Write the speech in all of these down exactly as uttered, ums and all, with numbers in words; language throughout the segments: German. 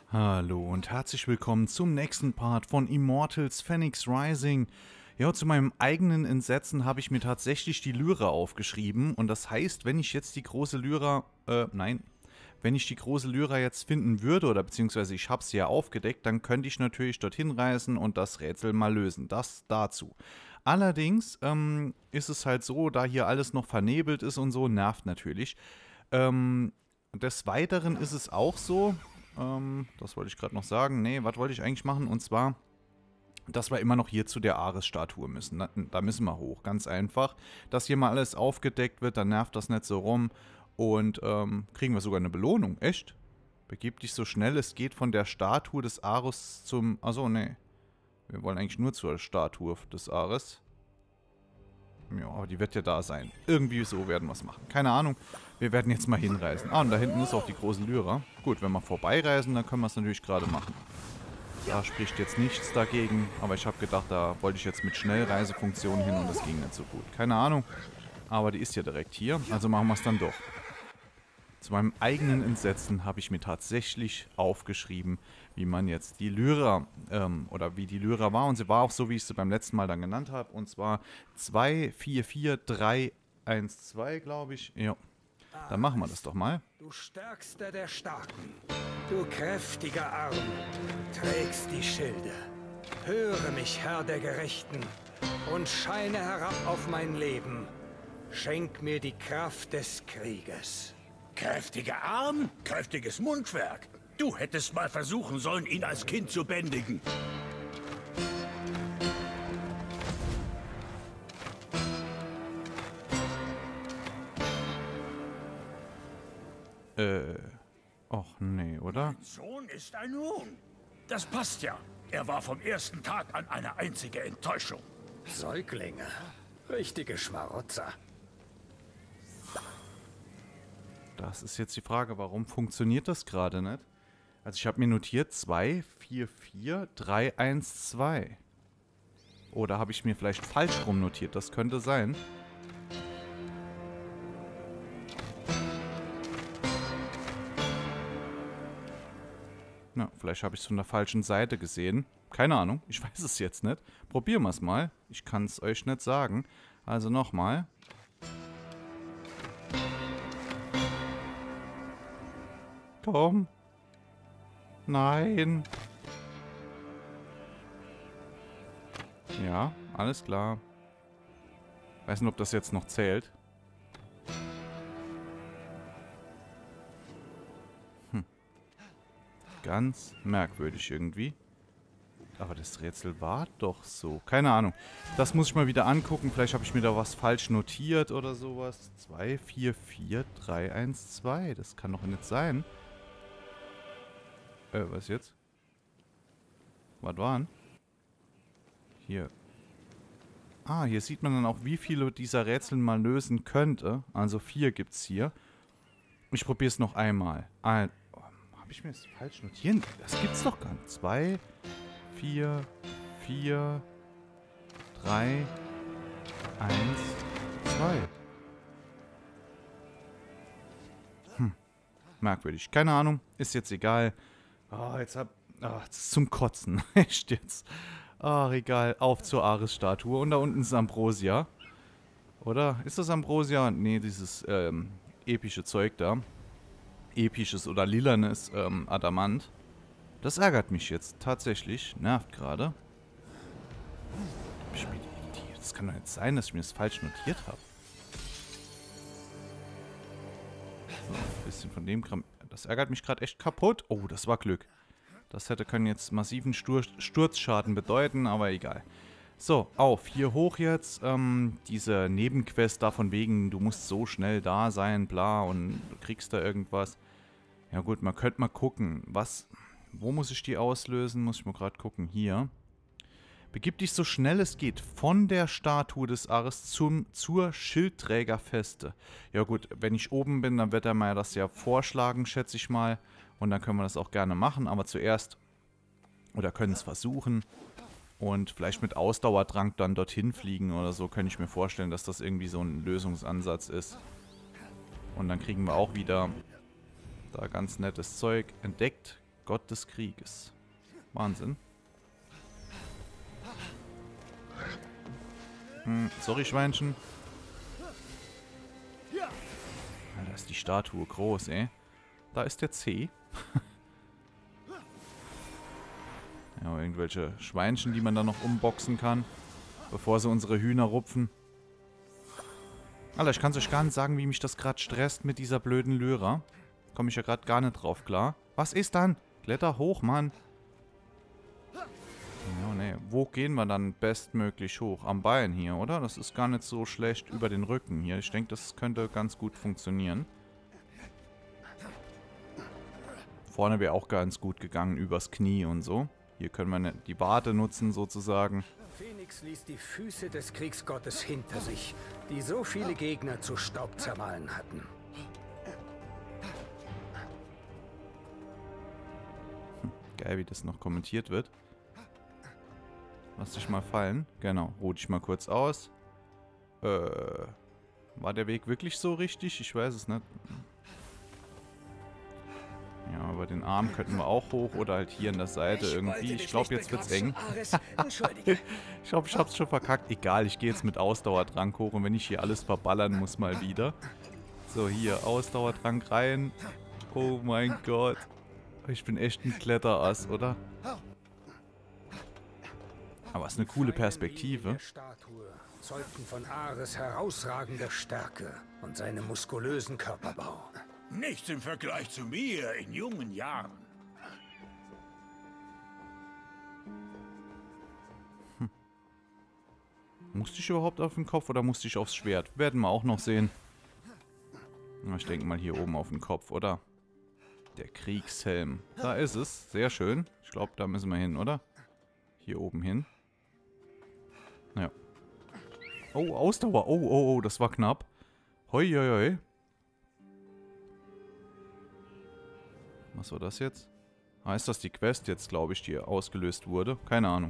Hallo und herzlich willkommen zum nächsten Part von Immortals Phoenix Rising. Ja, zu meinem eigenen Entsetzen habe ich mir tatsächlich die Lyra aufgeschrieben. Und das heißt, wenn ich jetzt die große Lyra, äh, nein, wenn ich die große Lyra jetzt finden würde, oder beziehungsweise ich habe sie ja aufgedeckt, dann könnte ich natürlich dorthin reisen und das Rätsel mal lösen. Das dazu. Allerdings ähm, ist es halt so, da hier alles noch vernebelt ist und so, nervt natürlich. Ähm, des Weiteren ist es auch so, ähm, das wollte ich gerade noch sagen, nee, was wollte ich eigentlich machen? Und zwar, dass wir immer noch hier zu der Ares-Statue müssen. Da, da müssen wir hoch, ganz einfach. Dass hier mal alles aufgedeckt wird, dann nervt das nicht so rum. Und ähm, kriegen wir sogar eine Belohnung. Echt? Begib dich so schnell es geht von der Statue des Ares zum... Achso, nee. Wir wollen eigentlich nur zur Statue des Ares. Ja, aber die wird ja da sein. Irgendwie so werden wir es machen. Keine Ahnung. Wir werden jetzt mal hinreisen. Ah, und da hinten ist auch die große Lyra. Gut, wenn wir vorbeireisen, dann können wir es natürlich gerade machen. Da spricht jetzt nichts dagegen. Aber ich habe gedacht, da wollte ich jetzt mit Schnellreisefunktion hin und das ging nicht so gut. Keine Ahnung. Aber die ist ja direkt hier. Also machen wir es dann doch. Zu meinem eigenen Entsetzen habe ich mir tatsächlich aufgeschrieben, wie man jetzt die Lyra, ähm, oder wie die Lyra war. Und sie war auch so, wie ich sie beim letzten Mal dann genannt habe. Und zwar zwei vier vier drei eins zwei, glaube ich. Ja, dann machen wir das doch mal. Du Stärkster der Starken, du kräftiger Arm, trägst die Schilde. Höre mich, Herr der Gerechten, und scheine herab auf mein Leben. Schenk mir die Kraft des Krieges. Kräftiger Arm, kräftiges Mundwerk. Du hättest mal versuchen sollen, ihn als Kind zu bändigen. Äh, och nee, oder? Mein Sohn ist ein Huhn. Das passt ja. Er war vom ersten Tag an eine einzige Enttäuschung. Säuglinge, richtige Schmarotzer. Das ist jetzt die Frage, warum funktioniert das gerade nicht? Also ich habe mir notiert zwei vier vier drei eins zwei. Oder habe ich mir vielleicht falsch rum notiert? Das könnte sein. Na, vielleicht habe ich es von der falschen Seite gesehen. Keine Ahnung, ich weiß es jetzt nicht. Probieren wir es mal. Ich kann es euch nicht sagen. Also nochmal. Komm. Nein. Ja, alles klar. Weiß nicht, ob das jetzt noch zählt. Hm. Ganz merkwürdig irgendwie. Aber das Rätsel war doch so. Keine Ahnung. Das muss ich mal wieder angucken. Vielleicht habe ich mir da was falsch notiert oder sowas. zwei vier vier drei eins zwei. Das kann doch nicht sein. Äh, was jetzt? Was waren? Hier. Ah, hier sieht man dann auch, wie viele dieser Rätsel man lösen könnte. Also vier gibt's hier. Ich probiere es noch einmal. Ein, oh, habe ich mir das falsch notiert? Das gibt's doch gar nicht. Zwei, vier, vier, drei, eins, zwei. Hm. Merkwürdig. Keine Ahnung. Ist jetzt egal. Oh, jetzt hab... Oh, das ist zum Kotzen. Echt jetzt. Ach, egal. Auf zur Ares-Statue. Und da unten ist Ambrosia. Oder? Ist das Ambrosia? Nee, dieses ähm, epische Zeug da. Episches oder lilanes ähm, Adamant. Das ärgert mich jetzt tatsächlich. Nervt gerade. Das kann doch nicht sein, dass ich mir das falsch notiert habe. So, ein bisschen von dem Kram... Das ärgert mich gerade echt kaputt. Oh, das war Glück. Das hätte können jetzt massiven Stur Sturzschaden bedeuten, aber egal. So, auf, hier hoch jetzt. Ähm, diese Nebenquest da von wegen, du musst so schnell da sein, bla, und du kriegst da irgendwas. Ja gut, man könnte mal gucken, was... Wo muss ich die auslösen? Muss ich mal gerade gucken. Hier. Begib dich so schnell es geht von der Statue des Ares zum, zur Schildträgerfeste. Ja gut, wenn ich oben bin, dann wird er mir das ja vorschlagen, schätze ich mal. Und dann können wir das auch gerne machen. Aber zuerst, oder können es versuchen. Und vielleicht mit Ausdauerdrang dann dorthin fliegen oder so, könnte ich mir vorstellen, dass das irgendwie so ein Lösungsansatz ist. Und dann kriegen wir auch wieder da ganz nettes Zeug entdeckt. Gott des Krieges. Wahnsinn. Hm, sorry, Schweinchen. Da ist die Statue groß, ey. Da ist der C. Ja, irgendwelche Schweinchen, die man da noch umboxen kann, bevor sie unsere Hühner rupfen. Alter, ich kann es euch gar nicht sagen, wie mich das gerade stresst mit dieser blöden Lyra. Komme ich ja gerade gar nicht drauf klar. Was ist dann? Kletter hoch, Mann. Ja, nee. Wo gehen wir dann bestmöglich hoch? Am Bein hier, oder? Das ist gar nicht so schlecht über den Rücken hier. Ich denke, das könnte ganz gut funktionieren. Vorne wäre auch ganz gut gegangen, übers Knie und so. Hier können wir die Wade nutzen, sozusagen. Phoenix ließ die Füße des Kriegsgottes hinter sich, die so viele Gegner zu Staub zermahlen hatten. Hm, geil, wie das noch kommentiert wird. Lass dich mal fallen. Genau, ruh dich mal kurz aus. Äh, war der Weg wirklich so richtig? Ich weiß es nicht. Ja, aber den Arm könnten wir auch hoch oder halt hier an der Seite irgendwie. Ich glaube, jetzt wird's eng. Ich glaube, ich hab's schon verkackt. Egal, ich gehe jetzt mit Ausdauertrank hoch und wenn ich hier alles verballern muss mal wieder. So, hier, Ausdauertrank rein. Oh mein Gott. Ich bin echt ein Kletterass, oder? Aber es ist eine coole Perspektive. Die Statue zeugten von Ares herausragender Stärke und seinem muskulösen Körperbau. Nichts im Vergleich zu mir in jungen Jahren. Hm. Musste ich überhaupt auf den Kopf oder musste ich aufs Schwert? Werden wir auch noch sehen. Na, ich denke mal hier oben auf den Kopf, oder? Der Kriegshelm. Da ist es. Sehr schön. Ich glaube, da müssen wir hin, oder? Hier oben hin. Ja. Oh, Ausdauer. Oh, oh, oh, das war knapp. Hoi, hoi, hoi. Was war das jetzt? Ah, ist das die Quest jetzt, glaube ich, die ausgelöst wurde? Keine Ahnung.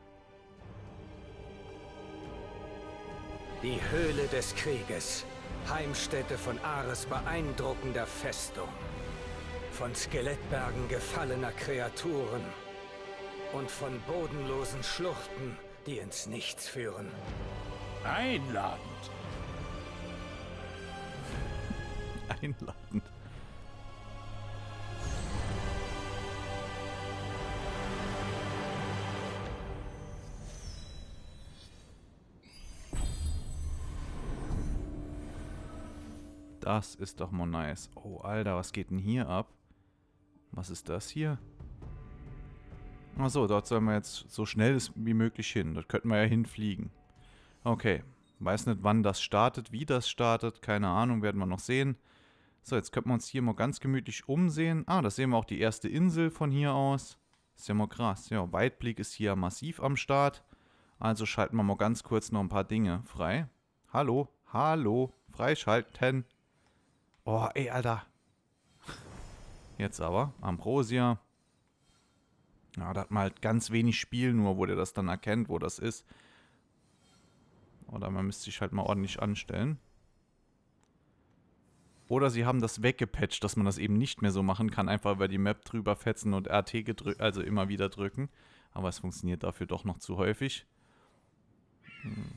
Die Höhle des Krieges. Heimstätte von Ares beeindruckender Festung. Von Skelettbergen gefallener Kreaturen. Und von bodenlosen Schluchten, die ins Nichts führen. Einladend. Einladend. Das ist doch mal nice. Oh, Alter, was geht denn hier ab? Was ist das hier? Achso, dort sollen wir jetzt so schnell wie möglich hin. Dort könnten wir ja hinfliegen. Okay. Weiß nicht, wann das startet, wie das startet. Keine Ahnung, werden wir noch sehen. So, jetzt könnten wir uns hier mal ganz gemütlich umsehen. Ah, da sehen wir auch die erste Insel von hier aus. Ist ja mal krass. Ja, Weitblick ist hier massiv am Start. Also schalten wir mal ganz kurz noch ein paar Dinge frei. Hallo, hallo, freischalten. Oh, ey, Alter. Jetzt aber, Ambrosia. Ja, da hat man halt ganz wenig Spiel nur, wo der das dann erkennt, wo das ist. Oder man müsste sich halt mal ordentlich anstellen. Oder sie haben das weggepatcht, dass man das eben nicht mehr so machen kann. Einfach über die Map drüber fetzen und R T gedrückt, also immer wieder drücken. Aber es funktioniert dafür doch noch zu häufig. Hm.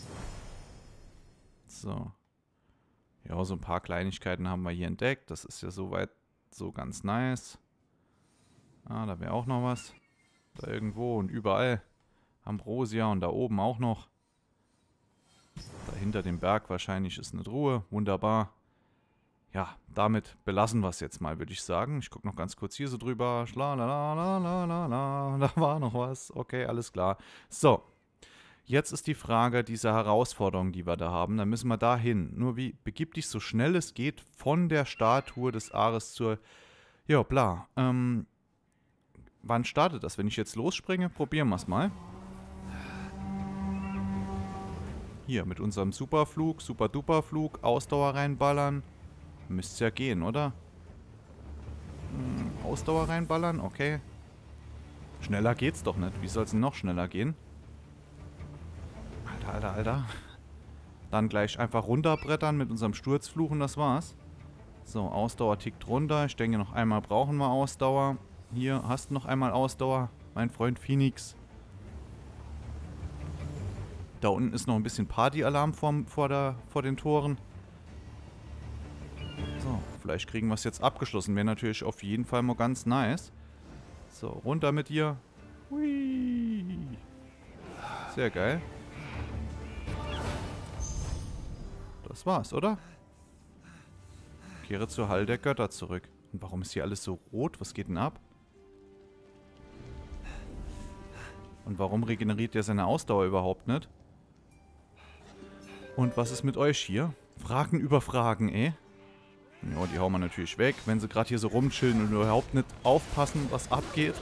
So. Ja, so ein paar Kleinigkeiten haben wir hier entdeckt. Das ist ja soweit so ganz nice. Ah, da wäre auch noch was. Da irgendwo und überall. Ambrosia und da oben auch noch. Da hinter dem Berg wahrscheinlich ist eine Truhe. Wunderbar. Ja, damit belassen wir es jetzt mal, würde ich sagen. Ich gucke noch ganz kurz hier so drüber. Schlalalala, da war noch was. Okay, alles klar. So. Jetzt ist die Frage dieser Herausforderung, die wir da haben. Da müssen wir da hin. Nur wie begib dich so schnell es geht von der Statue des Ares zur... Ja, bla. Ähm, wann startet das? Wenn ich jetzt losspringe, probieren wir es mal. Hier, mit unserem Superflug, Super-Duper-Flug, Ausdauer reinballern. Müsste ja gehen, oder? Hm, Ausdauer reinballern, okay. Schneller geht's doch nicht. Wie soll es denn noch schneller gehen? Alter, Alter, Alter. Dann gleich einfach runterbrettern mit unserem Sturzfluch und das war's. So, Ausdauer tickt runter. Ich denke, noch einmal brauchen wir Ausdauer. Hier, hast du noch einmal Ausdauer, mein Freund Phoenix. Da unten ist noch ein bisschen Partyalarm vor, vor, der, vor den Toren. So, vielleicht kriegen wir es jetzt abgeschlossen. Wäre natürlich auf jeden Fall mal ganz nice. So, runter mit dir. Hui. Sehr geil. Das war's, oder? Kehre zur Halle der Götter zurück. Und warum ist hier alles so rot? Was geht denn ab? Und warum regeneriert der seine Ausdauer überhaupt nicht? Und was ist mit euch hier? Fragen über Fragen, eh? Ja, die hauen wir natürlich weg, wenn sie gerade hier so rumchillen und überhaupt nicht aufpassen, was abgeht.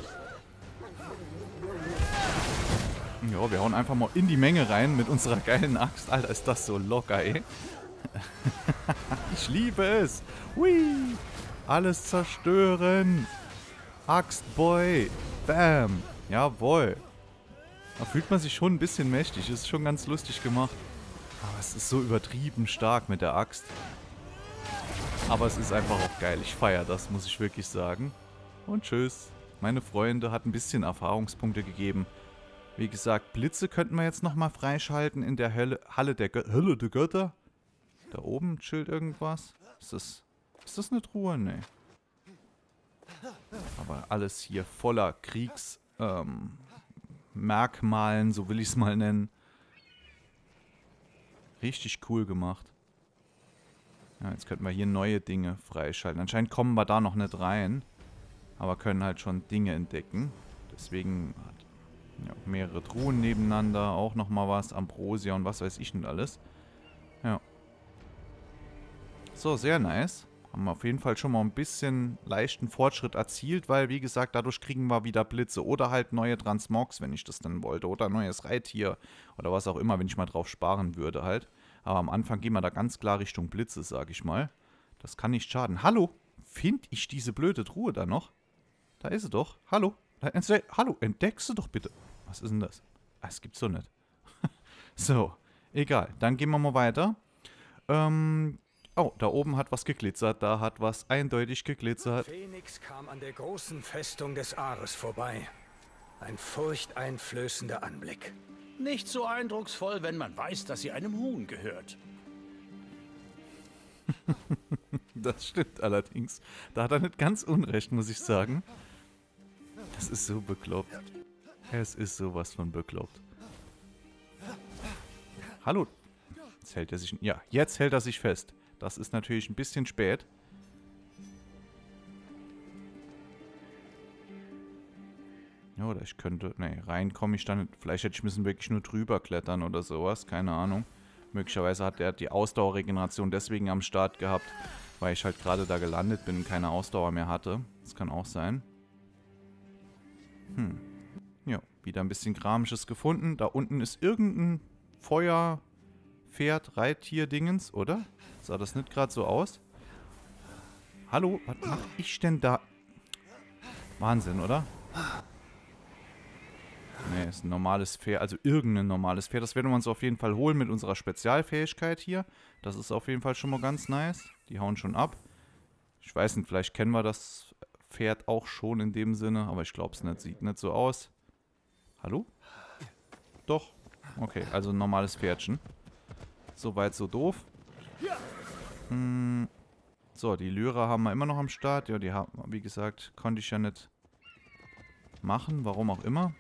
Ja, wir hauen einfach mal in die Menge rein mit unserer geilen Axt. Alter, ist das so locker, ey. Ich liebe es. Hui. Alles zerstören. Axtboy. Bam. Jawohl. Da fühlt man sich schon ein bisschen mächtig. Ist schon ganz lustig gemacht. Aber es ist so übertrieben stark mit der Axt. Aber es ist einfach auch geil. Ich feiere das, muss ich wirklich sagen. Und tschüss. Meine Freunde, hat ein bisschen Erfahrungspunkte gegeben. Wie gesagt, Blitze könnten wir jetzt nochmal freischalten in der Hölle, Halle der Gö Hölle der Götter. Da oben chillt irgendwas. Ist das, ist das eine Truhe? Nee. Aber alles hier voller Kriegsmerkmalen, ähm, so will ich es mal nennen. Richtig cool gemacht. Ja, jetzt könnten wir hier neue Dinge freischalten. Anscheinend kommen wir da noch nicht rein. Aber können halt schon Dinge entdecken. Deswegen ja, mehrere Truhen nebeneinander. Auch nochmal was. Ambrosia und was weiß ich nicht alles. Ja. So, sehr nice. Haben wir auf jeden Fall schon mal ein bisschen leichten Fortschritt erzielt. Weil, wie gesagt, dadurch kriegen wir wieder Blitze. Oder halt neue Transmogs, wenn ich das dann wollte. Oder neues Reittier. Oder was auch immer, wenn ich mal drauf sparen würde halt. Aber am Anfang gehen wir da ganz klar Richtung Blitze, sag ich mal. Das kann nicht schaden. Hallo? Finde ich diese blöde Truhe da noch? Da ist sie doch. Hallo? Da, äh, hallo, entdeckst du doch bitte. Was ist denn das? Ah, das gibt's so nicht. So, egal. Dann gehen wir mal weiter. Ähm, oh, da oben hat was geglitzert. Da hat was eindeutig geglitzert. Phoenix kam an der großen Festung des Ares vorbei. Ein furchteinflößender Anblick. Nicht so eindrucksvoll, wenn man weiß, dass sie einem Huhn gehört. Das stimmt allerdings. Da hat er nicht ganz unrecht, muss ich sagen. Das ist so bekloppt. Es ist sowas von bekloppt. Hallo. Jetzt hält er sich... Ja, jetzt hält er sich fest. Das ist natürlich ein bisschen spät. Ja, oder ich könnte... Ne, rein komme ich dann... Vielleicht hätte ich müssen wirklich nur drüber klettern oder sowas. Keine Ahnung. Möglicherweise hat er die Ausdauerregeneration deswegen am Start gehabt, weil ich halt gerade da gelandet bin und keine Ausdauer mehr hatte. Das kann auch sein. Hm. Ja, wieder ein bisschen Kramisches gefunden. Da unten ist irgendein Feuer, Pferd, Reittier-Dingens, oder? Sah das nicht gerade so aus? Hallo, was mache ich denn da? Wahnsinn, oder? Ne, ist ein normales Pferd, also irgendein normales Pferd. Das werden wir uns auf jeden Fall holen mit unserer Spezialfähigkeit hier. Das ist auf jeden Fall schon mal ganz nice. Die hauen schon ab. Ich weiß nicht, vielleicht kennen wir das Pferd auch schon in dem Sinne, aber ich glaube es nicht. Sieht nicht so aus. Hallo? Doch. Okay, also ein normales Pferdchen. Soweit so doof. Hm. So, die Lyra haben wir immer noch am Start. Ja, die haben, wie gesagt, konnte ich ja nicht machen. Warum auch immer.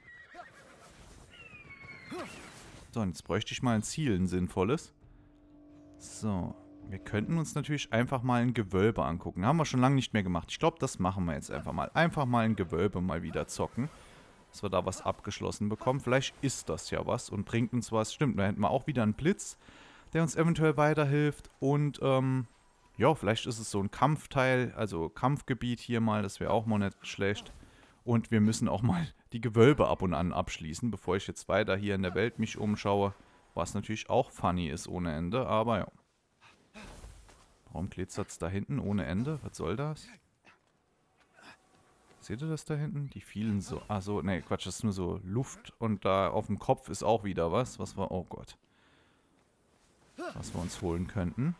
So, und jetzt bräuchte ich mal ein Ziel, ein sinnvolles. So, wir könnten uns natürlich einfach mal ein Gewölbe angucken. Haben wir schon lange nicht mehr gemacht. Ich glaube, das machen wir jetzt einfach mal. Einfach mal ein Gewölbe mal wieder zocken. Dass wir da was abgeschlossen bekommen. Vielleicht ist das ja was und bringt uns was. Stimmt, da hätten wir auch wieder einen Blitz, der uns eventuell weiterhilft. Und, ähm, ja, vielleicht ist es so ein Kampfteil, also Kampfgebiet hier mal. Das wäre auch mal nicht schlecht. Und wir müssen auch mal die Gewölbe ab und an abschließen, bevor ich jetzt weiter hier in der Welt mich umschaue. Was natürlich auch funny ist ohne Ende, aber ja. Warum glitzert es da hinten ohne Ende? Was soll das? Seht ihr das da hinten? Die fielen so... Achso, ne, Quatsch, das ist nur so Luft. Und da auf dem Kopf ist auch wieder was. Was war... Oh Gott. Was wir uns holen könnten.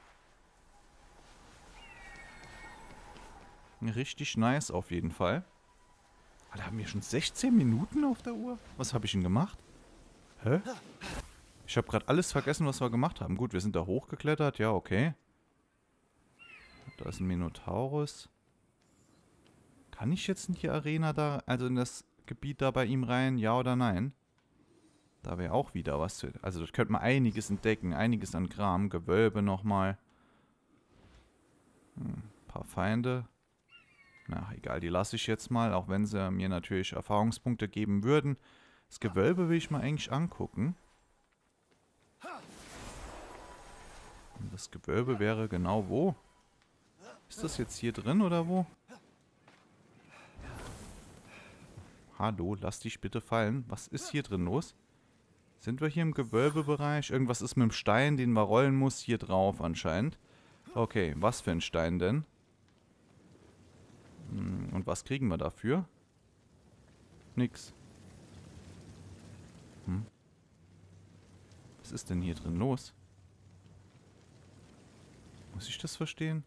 Richtig nice auf jeden Fall. Da haben wir schon sechzehn Minuten auf der Uhr? Was habe ich denn gemacht? Hä? Ich habe gerade alles vergessen, was wir gemacht haben. Gut, wir sind da hochgeklettert. Ja, okay. Da ist ein Minotaurus. Kann ich jetzt in die Arena da, also in das Gebiet da bei ihm rein? Ja oder nein? Da wäre auch wieder was zu... Also das könnte man einiges entdecken. Einiges an Kram. Gewölbe nochmal. Hm, ein paar Feinde. Na, egal, die lasse ich jetzt mal. Auch wenn sie mir natürlich Erfahrungspunkte geben würden. Das Gewölbe will ich mal eigentlich angucken. Und das Gewölbe wäre genau wo? Ist das jetzt hier drin oder wo? Hallo, lass dich bitte fallen. Was ist hier drin los? Sind wir hier im Gewölbebereich? Irgendwas ist mit dem Stein, den man rollen muss, hier drauf anscheinend. Okay, was für ein Stein denn? Hm, und was kriegen wir dafür? Nix. Hm. Was ist denn hier drin los? Muss ich das verstehen?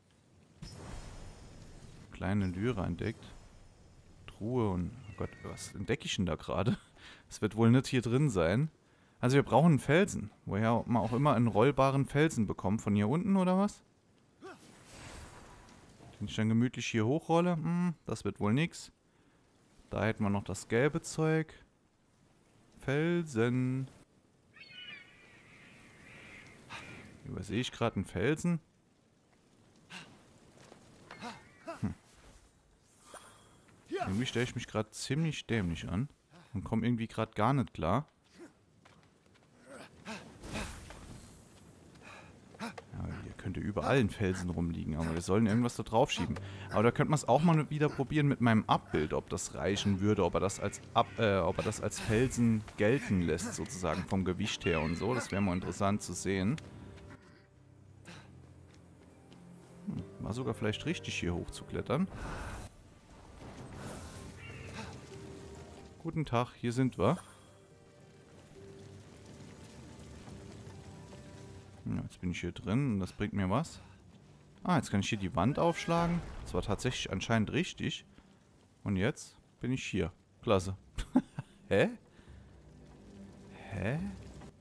Kleine Lyra entdeckt. Truhe und... Oh Gott, was entdecke ich denn da gerade? Das wird wohl nicht hier drin sein. Also wir brauchen einen Felsen. Woher man auch immer einen rollbaren Felsen bekommt. Von hier unten oder was? Wenn ich dann gemütlich hier hochrolle, hm, das wird wohl nix. Da hätten wir noch das gelbe Zeug. Felsen. Übersehe ich gerade einen Felsen? Hm. Irgendwie stelle ich mich gerade ziemlich dämlich an. Und komme irgendwie gerade gar nicht klar. Ja, hier könnte überall ein Felsen rumliegen, aber wir sollen irgendwas da drauf schieben. Aber da könnte man es auch mal wieder probieren mit meinem Abbild, ob das reichen würde, ob er das als Ab, äh, ob er das als Felsen gelten lässt, sozusagen vom Gewicht her und so. Das wäre mal interessant zu sehen. Hm, war sogar vielleicht richtig, hier hoch zu klettern. Guten Tag, hier sind wir. Ja, jetzt bin ich hier drin und das bringt mir was. Ah, jetzt kann ich hier die Wand aufschlagen. Das war tatsächlich anscheinend richtig. Und jetzt bin ich hier. Klasse. Hä? Hä?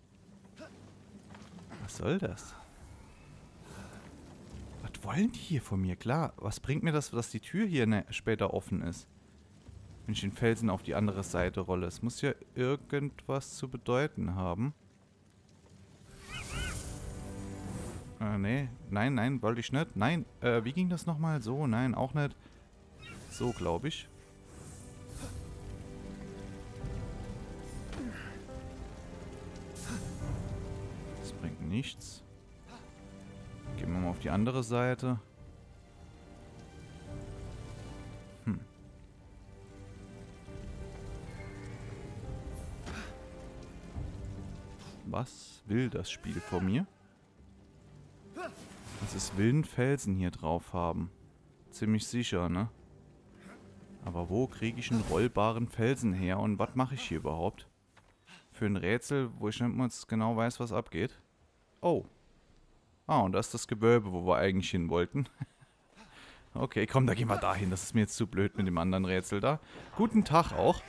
Was soll das? Was wollen die hier von mir? Klar, was bringt mir das, dass die Tür hier ne, später offen ist? Wenn ich den Felsen auf die andere Seite rolle. Es muss ja irgendwas zu bedeuten haben. Äh, nee. Nein, nein, wollte ich nicht. Nein, äh, wie ging das nochmal? So, nein, auch nicht. So, glaube ich. Das bringt nichts. Gehen wir mal auf die andere Seite. Hm. Was will das Spiel von mir? Das ist wilden Felsen hier drauf haben. Ziemlich sicher, ne? Aber wo kriege ich einen rollbaren Felsen her und was mache ich hier überhaupt? Für ein Rätsel, wo ich nicht mal genau weiß, was abgeht. Oh. Ah, und das ist das Gewölbe, wo wir eigentlich hin wollten. Okay, komm, da gehen wir dahin. Das ist mir jetzt zu blöd mit dem anderen Rätsel da. Guten Tag auch.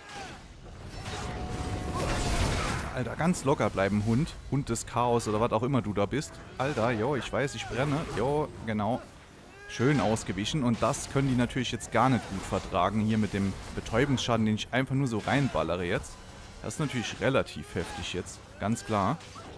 Alter, ganz locker bleiben, Hund. Hund des Chaos oder was auch immer du da bist. Alter, jo, ich weiß, ich brenne. Jo, genau. Schön ausgewichen. Und das können die natürlich jetzt gar nicht gut vertragen. Hier mit dem Betäubungsschaden, den ich einfach nur so reinballere jetzt. Das ist natürlich relativ heftig jetzt. Ganz klar.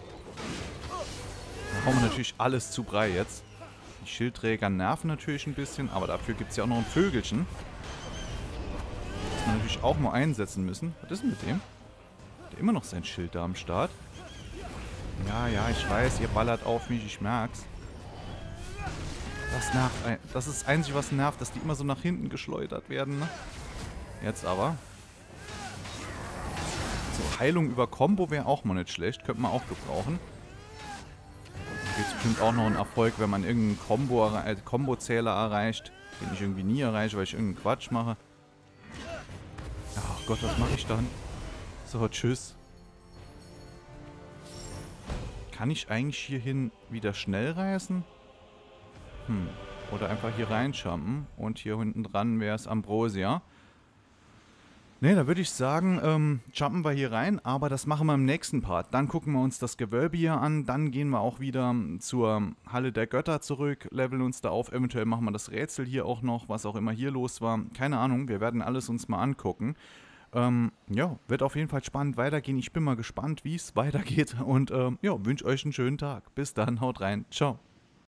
Da hauen wir natürlich alles zu Brei jetzt. Die Schildträger nerven natürlich ein bisschen. Aber dafür gibt es ja auch noch ein Vögelchen. Das wir natürlich auch mal einsetzen müssen. Was ist denn mit dem? Immer noch sein Schild da am Start. Ja, ja, ich weiß, ihr ballert auf mich, ich merk's. Das nervt. Das ist das Einzige, was nervt, dass die immer so nach hinten geschleudert werden. Ne? Jetzt aber. So, Heilung über Combo wäre auch mal nicht schlecht. Könnte man auch gebrauchen. Da gibt es bestimmt auch noch einen Erfolg, wenn man irgendeinen Combo, äh, Combo-Zähler erreicht, den ich irgendwie nie erreiche, weil ich irgendeinen Quatsch mache. Ach Gott, was mache ich dann? So, tschüss. Kann ich eigentlich hierhin wieder schnell reisen? Hm. Oder einfach hier reinjumpen. Und hier hinten dran wäre es Ambrosia. Ne, da würde ich sagen, ähm, jumpen wir hier rein, aber das machen wir im nächsten Part. Dann gucken wir uns das Gewölbe hier an, dann gehen wir auch wieder zur Halle der Götter zurück, leveln uns da auf, eventuell machen wir das Rätsel hier auch noch, was auch immer hier los war. Keine Ahnung, wir werden alles uns mal angucken. Ähm, ja, wird auf jeden Fall spannend weitergehen. Ich bin mal gespannt, wie es weitergeht und ähm, ja, wünsche euch einen schönen Tag. Bis dann, haut rein, ciao.